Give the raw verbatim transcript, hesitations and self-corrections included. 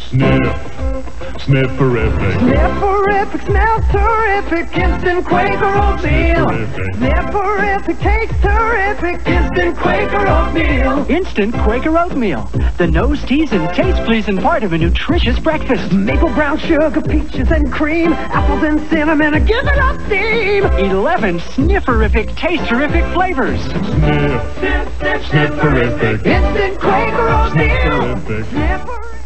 Sniff. Snifferific. Snifferific, smells terrific, instant Quaker Oatmeal. Snifferific, tastes terrific, instant Quaker Oatmeal. Instant Quaker Oatmeal, the nose, tease, and taste-pleasing part of a nutritious breakfast. Maple brown sugar, peaches and cream, apples and cinnamon, give it up steam. Eleven snifferific, taste-terrific flavors. Sniff. Sniff, sniff, Snifferific. instant Quaker Oatmeal. Snifferific. Snifferific.